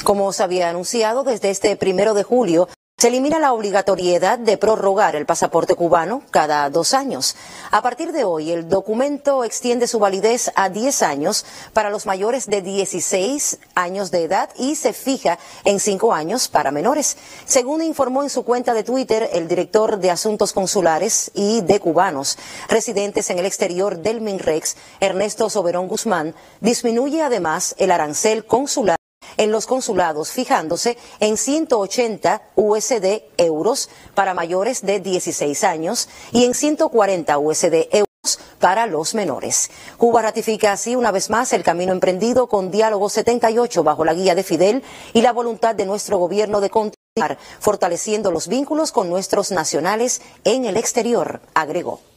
Como se había anunciado, desde este 1 de julio se elimina la obligatoriedad de prorrogar el pasaporte cubano cada 2 años. A partir de hoy, el documento extiende su validez a 10 años para los mayores de 16 años de edad y se fija en 5 años para menores. Según informó en su cuenta de Twitter el director de Asuntos Consulares y de Cubanos residentes en el exterior del MINREX, Ernesto Soberón Guzmán, disminuye además el arancel consular en los consulados, fijándose en 180 USD euros para mayores de 16 años y en 140 USD euros para los menores. Cuba ratifica así una vez más el camino emprendido con Diálogo 78 bajo la guía de Fidel y la voluntad de nuestro gobierno de continuar fortaleciendo los vínculos con nuestros nacionales en el exterior, agregó.